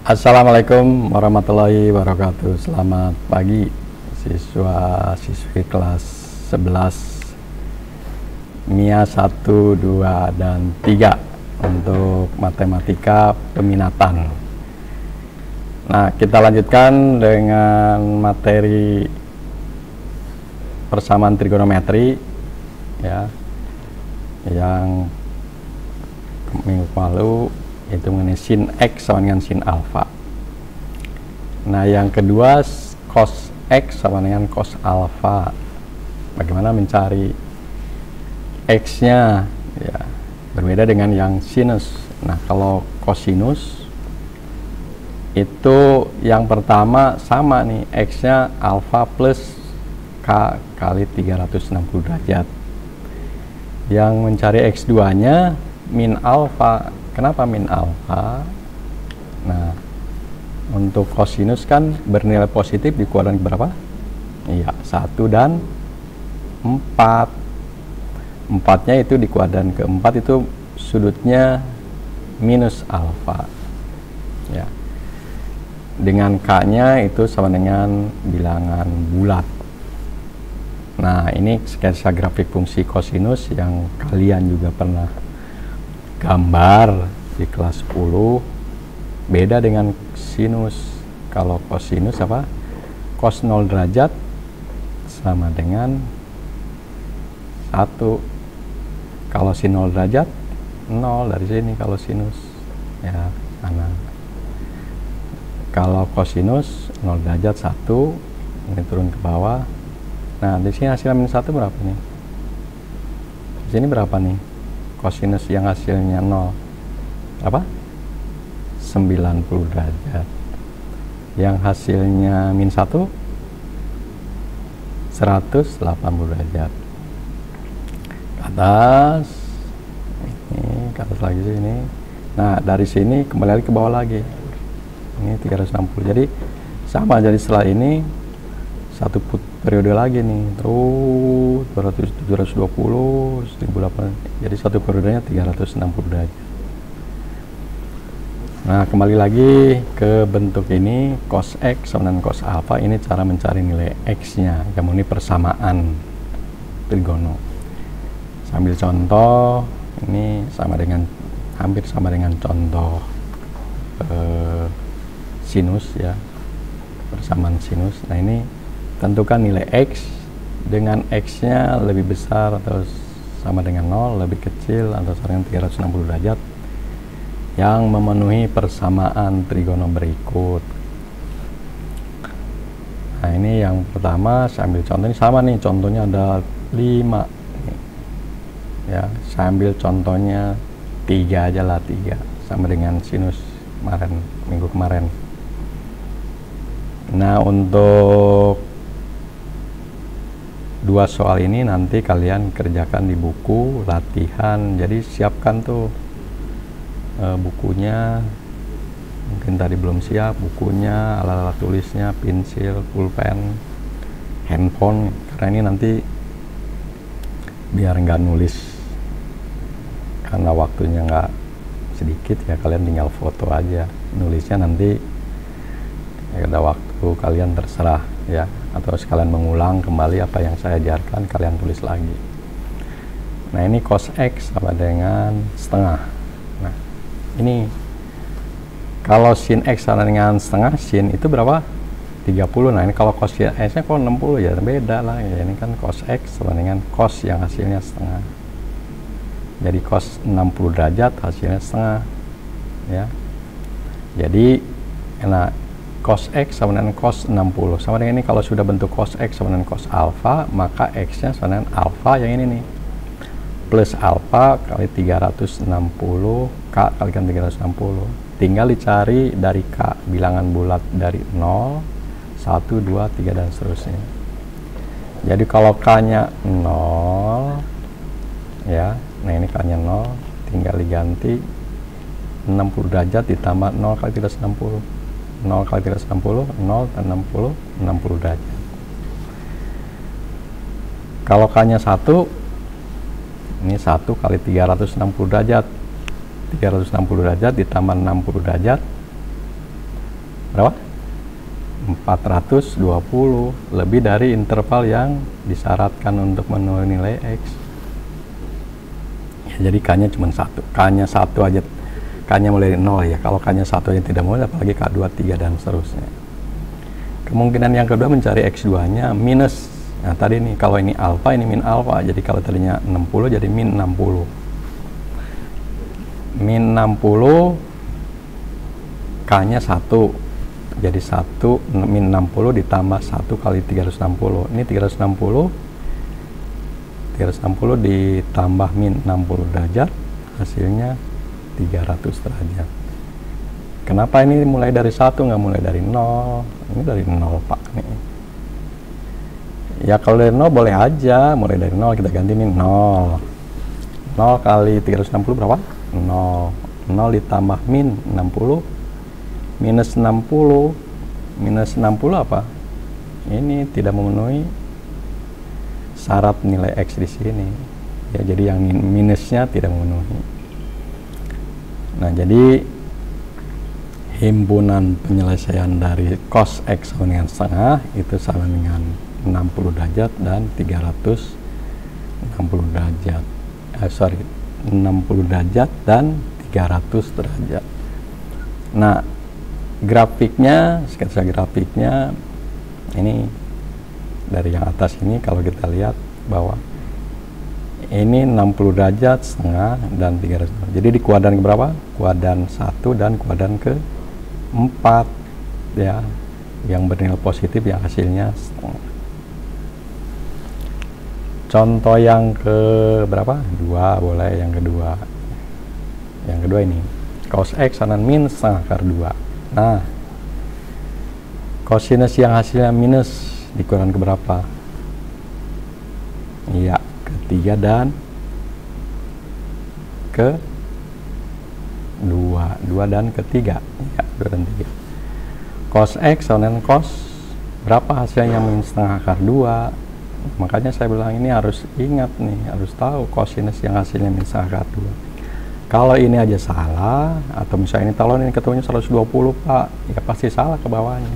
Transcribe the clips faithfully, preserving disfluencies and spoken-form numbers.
Assalamualaikum warahmatullahi wabarakatuh. Selamat pagi siswa-siswi kelas sebelas M I A satu, dua, dan tiga untuk matematika peminatan. Nah, kita lanjutkan dengan materi persamaan trigonometri ya, yang minggu lalu itu mengenai sin X sama dengan sin alfa. Nah, yang kedua cos X sama dengan cos alfa. Bagaimana mencari X-nya ya, berbeda dengan yang sinus. Nah, kalau cosinus itu yang pertama sama nih, X-nya alfa plus K kali tiga ratus enam puluh derajat. Yang mencari X dua nya min alfa. Kenapa min alfa? Nah, untuk kosinus kan bernilai positif di kuadran berapa? Iya, satu dan empat. Empatnya itu di kuadran keempat itu sudutnya minus alfa. Ya. Dengan K-nya itu sama dengan bilangan bulat. Nah, ini sketsa grafik fungsi kosinus yang kalian juga pernah gambar di kelas sepuluh. Beda dengan sinus. Kalau kosinus apa? Cos nol derajat sama dengan satu. Kalau sin nol derajat nol dari sini kalau sinus ya, karena kalau kosinus nol derajat satu, ini turun ke bawah. Nah, di sini hasilnya minus satu berapa nih? Di sini berapa nih? Kosinus yang hasilnya nol apa? sembilan puluh derajat. Yang hasilnya min satu seratus delapan puluh derajat. Ke atas ini, ke atas lagi sini. Nah, dari sini kembali lagi ke bawah lagi. Ini tiga ratus enam puluh. Jadi sama, jadi setelah ini satu put periode lagi nih, terus dua ratus, tujuh ratus dua puluh, seribu delapan ratus, jadi satu periodenya tiga ratus enam puluh derajat. Nah, kembali lagi ke bentuk ini, cos X sama dengan cos alfa. Ini cara mencari nilai X nya, yang ini persamaan trigono. Sambil contoh, ini sama dengan, hampir sama dengan contoh eh, sinus ya, persamaan sinus. Nah, ini tentukan nilai X dengan X-nya lebih besar atau sama dengan nol, lebih kecil atau sama dengan tiga ratus enam puluh derajat yang memenuhi persamaan trigono berikut. Nah, ini yang pertama, saya ambil contoh ini sama nih, contohnya ada lima ya, saya ambil contohnya tiga aja lah, tiga sama dengan sinus kemarin, minggu kemarin. Nah, untuk dua soal ini nanti kalian kerjakan di buku latihan. Jadi siapkan tuh e, bukunya, mungkin tadi belum siap bukunya, alat-alat tulisnya, pensil, pulpen, handphone, karena ini nanti biar nggak nulis, karena waktunya nggak sedikit ya, kalian tinggal foto aja, nulisnya nanti ya, ada waktu kalian terserah ya, atau sekalian mengulang kembali apa yang saya ajarkan, kalian tulis lagi. Nah, ini cos X sama dengan setengah. Nah, ini kalau sin X sama dengan setengah, sin itu berapa? tiga puluh. Nah, ini kalau cos X nya kok enam puluh, ya beda lah ya. Ini kan cos X sama dengan cos yang hasilnya setengah. Jadi cos enam puluh derajat hasilnya setengah ya. Jadi nah, cos X sama dengan cos enam puluh. Sama dengan ini, kalau sudah bentuk cos X sama dengan cos alfa, maka X-nya sama dengan alfa yang ini nih. Plus alfa kali tiga ratus enam puluh, K kalikan tiga ratus enam puluh. Tinggal dicari dari K, bilangan bulat dari nol, satu, dua, tiga, dan seterusnya. Jadi kalau K-nya nol, ya, nah ini K-nya nol, tinggal diganti enam puluh derajat ditambah nol kali tiga ratus enam puluh. nol kali tiga ratus enam puluh, nol dan enam puluh, enam puluh derajat. Kalau K-nya satu, ini satu kali tiga ratus enam puluh derajat. tiga ratus enam puluh derajat ditambah enam puluh derajat berapa? empat ratus dua puluh, lebih dari interval yang disyaratkan untuk memenuhi nilai X. Ya, jadi K-nya cuma satu, K-nya satu aja, K-nya mulai dari nol ya. Kalau K-nya satu aja tidak mulai, apalagi K dua, tiga, dan seterusnya. Kemungkinan yang kedua mencari X dua nya minus. Nah tadi nih, kalau ini alfa, ini min alfa. Jadi kalau tadinya enam puluh, jadi min enam puluh. Min enam puluh, K-nya satu. Jadi satu min enam puluh ditambah satu kali tiga ratus enam puluh. Ini tiga ratus enam puluh. tiga ratus enam puluh ditambah min enam puluh derajat, hasilnya tiga ratus derajat. Kenapa ini mulai dari satu, nggak mulai dari nol? Ini dari nol, Pak. Nih. Ya kalau dari nol boleh aja, mulai dari nol kita ganti min nol. nol kali tiga ratus enam puluh berapa? nol. nol ditambah min enam puluh. Minus enam puluh. Minus enam puluh apa? Ini tidak memenuhi syarat nilai X di sini. Ya, jadi yang minusnya tidak memenuhi. Nah, jadi himpunan penyelesaian dari cos X sama dengan setengah itu sama dengan enam puluh derajat dan tiga ratus enam puluh derajat. Eh, sorry, enam puluh derajat dan tiga ratus derajat. Nah, grafiknya, sketsa grafiknya ini dari yang atas ini kalau kita lihat bahwa ini enam puluh derajat setengah dan tiga ratus. Jadi di kuadran ke berapa? Kuadran satu dan kuadran ke empat ya, yang bernilai positif yang hasilnya setengah. Contoh yang ke berapa? Dua boleh, yang kedua. Yang kedua ini cos X sama min setengah akar dua. Nah, kosinus yang hasilnya minus di kuadran keberapa? Iya, ketiga dan ke dua, dua dan ketiga. Ya, dua dan tiga. Cos X sama dengan cos berapa hasilnya min setengah akar dua. Makanya saya bilang ini harus ingat nih, harus tahu kosinus yang hasilnya min setengah akar dua. Kalau ini aja salah, atau misalnya ini kalau ini ketemunya seratus dua puluh, Pak, ya pasti salah ke bawahnya.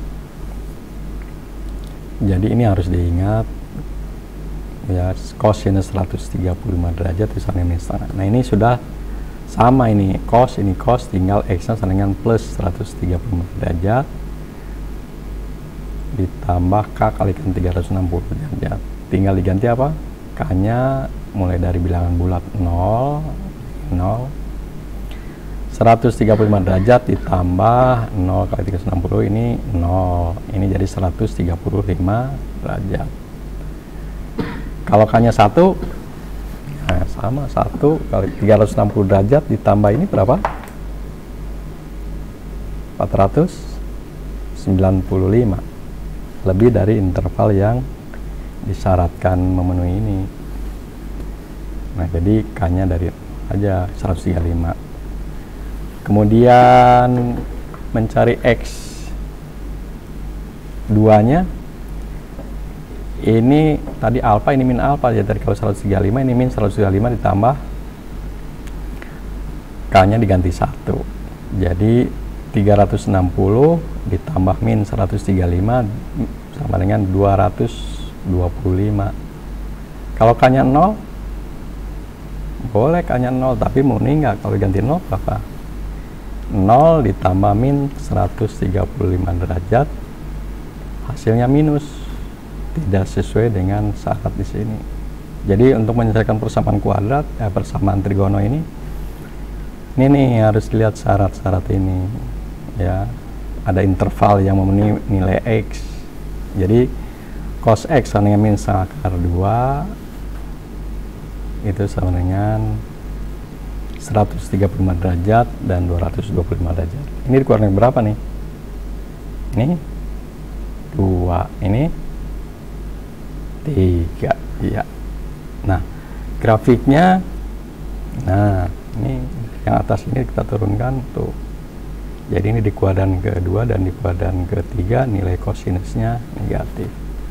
Jadi ini harus diingat ya, kosinus seratus tiga puluh lima derajat itu sama dengan setengah. Nah, ini sudah sama, ini cos, ini cos, tinggal X-nya sama dengan plus seratus tiga puluh lima derajat ditambah K kalikan tiga ratus enam puluh derajat. Tinggal diganti apa? K-nya mulai dari bilangan bulat nol, nol, seratus tiga puluh lima derajat ditambah nol kali tiga ratus enam puluh, ini nol, ini jadi seratus tiga puluh lima derajat. Kalau K-nya satu, nah sama, satu kali tiga ratus enam puluh derajat ditambah ini berapa? empat ratus sembilan puluh lima, lebih dari interval yang disyaratkan memenuhi ini. Nah, jadi K-nya dari aja seratus tiga puluh lima. Kemudian mencari X dua nya, ini tadi alfa, ini min alfa ya. Dari kalau seratus tiga puluh lima, ini min seratus tiga puluh lima ditambah K nya diganti satu, jadi tiga ratus enam puluh ditambah min seratus tiga puluh lima sama dengan dua ratus dua puluh lima. Kalau K nya nol boleh, K nya nol, tapi murni nggak? Kalau ganti nol apa? nol ditambah min seratus tiga puluh lima derajat, hasilnya minus, tidak sesuai dengan syarat di sini. Jadi untuk menyelesaikan persamaan kuadrat, eh, persamaan trigono ini, ini nih harus lihat syarat-syarat ini ya. Ada interval yang memenuhi nilai X. Jadi cos X sama dengan min setengah akar dua itu sama dengan seratus tiga puluh lima derajat dan dua ratus dua puluh lima derajat. Ini dikurangi berapa nih? Ini dua, ini tiga. Iya. Nah, grafiknya, nah ini yang atas ini kita turunkan tuh. Jadi ini di kuadran kedua dan di kuadran ketiga nilai kosinusnya negatif.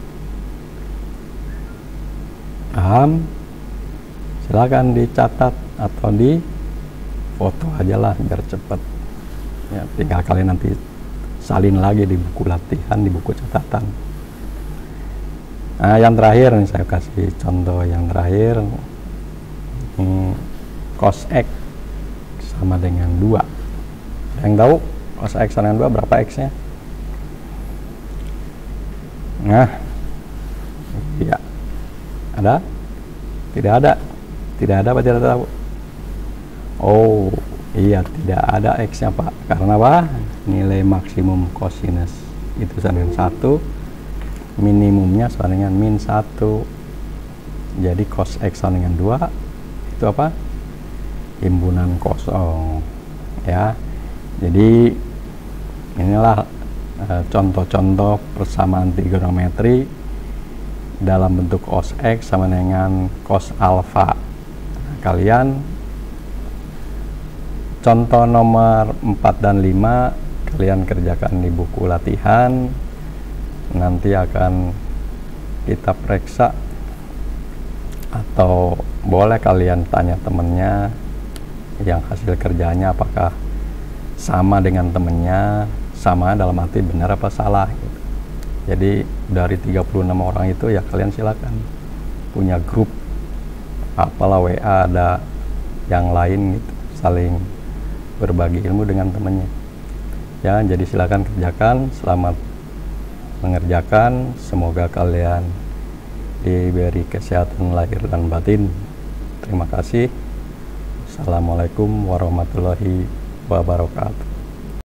Paham? Silakan dicatat atau di foto aja lah biar cepat ya. Tinggal kalian nanti salin lagi di buku latihan, di buku catatan. Nah, yang terakhir nih saya kasih contoh yang terakhir. Hmm, cos X sama dengan dua. Yang tahu cos X sama dengan dua berapa X-nya? Nah, iya. Ada? Tidak ada? Tidak ada apa tidak tahu? Oh, iya, tidak ada X-nya, Pak. Karena apa? Nilai maksimum cosinus itu sama dengan satu, minimumnya sama dengan min satu. Jadi cos X sama dengan dua itu apa? Himpunan kosong, ya. Jadi inilah contoh-contoh persamaan trigonometri dalam bentuk cos X sama dengan cos alfa. Nah, kalian contoh nomor empat dan lima kalian kerjakan di buku latihan, nanti akan kita periksa, atau boleh kalian tanya temennya yang hasil kerjanya apakah sama dengan temennya, sama dalam arti benar apa salah gitu. Jadi dari tiga puluh enam orang itu ya kalian silakan punya grup, apalah W A, ada yang lain gitu, saling berbagi ilmu dengan temannya ya. Jadi silakan kerjakan, selamat mengerjakan, semoga kalian diberi kesehatan lahir dan batin. Terima kasih. Assalamualaikum warahmatullahi wabarakatuh.